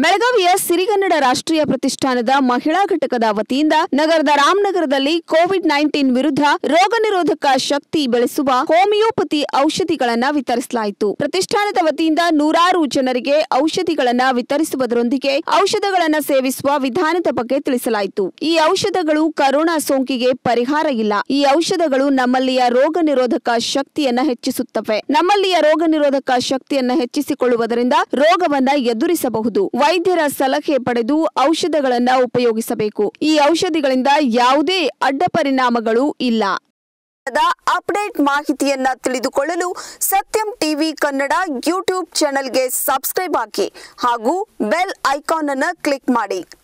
ಬೆಳಗಾವಿಯ ಸಿರಿಗನ್ನಡ ರಾಷ್ಟ್ರೀಯ ಪ್ರತಿಷ್ಠಾನದ ಮಹಿಳಾ ಘಟಕದ ವತಿಯಿಂದ ನಗರದ ರಾಮನಗರದಲ್ಲಿ ಕೋವಿಡ್-19 ವಿರುದ್ಧ ರೋಗ ನಿರೋಧಕ ಶಕ್ತಿ ಬೆಳೆಸುವ ಹೋಮಿಯೋಪತಿ ಔಷಧಿಗಳನ್ನು ವಿತರಿಸಲಾಯಿತು. ಪ್ರತಿಷ್ಠಾನದ ವತಿಯಿಂದ ನೂರಾರು ಜನರಿಗೆ ಔಷಧಿಗಳನ್ನು ವಿತರಿಸುವುದರೊಂದಿಗೆ ಔಷಧಗಳನ್ನು ಸೇವಿಸುವ ವಿಧಾನದ ಬಗ್ಗೆ ತಿಳಿಸಲಾಯಿತು. ಈ ಔಷಧಗಳು ಕರೋನಾ ಸೋಂಕಿಗೆ ಪರಿಹಾರ ಇಲ್ಲ. ಈ ಔಷಧಗಳು ನಮ್ಮಲ್ಲಿಯ ರೋಗ ನಿರೋಧಕ ಶಕ್ತಿಯನ್ನು ಹೆಚ್ಚಿಸುತ್ತವೆ. ನಮ್ಮಲ್ಲಿಯ ರೋಗ ನಿರೋಧಕ ಶಕ್ತಿಯನ್ನು ಹೆಚ್ಚಿಸಿಕೊಳ್ಳುವುದರಿಂದ ರೋಗವನ್ನ ಎದುರಿಸಬಹುದು. ವೈದ್ಯರ ಸಲಹೆ ಪಡೆದು ಔಷಧಗಳನ್ನು ಉಪಯೋಗಿಸಬೇಕು. ಈ ಔಷಧಿಗಳಿಂದ ಯಾವುದೇ ಅಡ್ಡ ಪರಿಣಾಮಗಳು ಇಲ್ಲ. ಅಪ್ಡೇಟ್ ಮಾಹಿತಿಯನ್ನ ತಿಳಿದುಕೊಳ್ಳಲು ಸತ್ಯಂ ಟಿವಿ ಕನ್ನಡ ಯೂಟ್ಯೂಬ್ ಚಾನೆಲ್ಗೆ ಸಬ್ಸ್ಕ್ರೈಬ್ ಹಾಕಿ ಹಾಗೂ ಬೆಲ್ ಐಕಾನ್ ಅನ್ನು ಕ್ಲಿಕ್ ಮಾಡಿ.